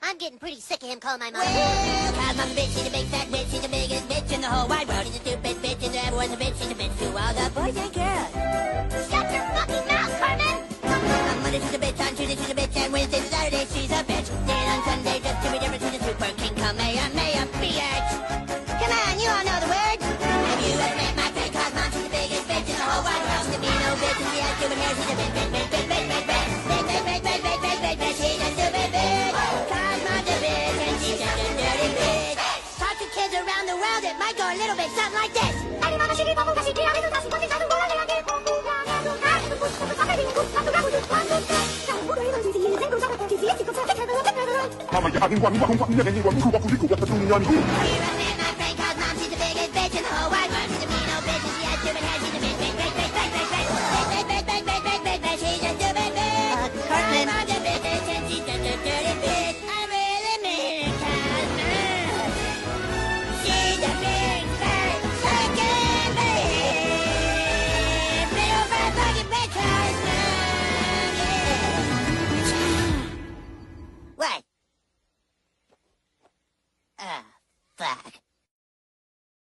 I'm getting pretty sick of him calling my mom. Well, Cosmo's a bitch, she's a big fat bitch, she's the biggest bitch in the whole wide world. She's a stupid bitch, and everyone's a bitch, she's a bitch to all the boys and girls. Shut your fucking mouth, Carmen! On Monday she's a bitch, on Tuesday she's a bitch, and Wednesday to Saturday she's a bitch. Then on Sunday just to be different, she's a super king, Kamehameha, bitch. Come on, you all know the words. Have you ever met my friend Cosmo? She's the biggest bitch in the whole wide world. She's a mean old bitch, and she has stupid hair, she's a bitch, bitch, bitch, bitch, bitch, bitch, bitch. Bitch, bitch, bitch, bitch, bitch, bitch, bitch, bitch, she's a stupid bitch. Cosmo's a bitch, and she's just a dirty bitch. Talk to kids around the world, it might go a little bit something like this. Mama, ya aking wang wang wang na ni wang ku ku ku ku tu ni ni. What? Ah, fuck.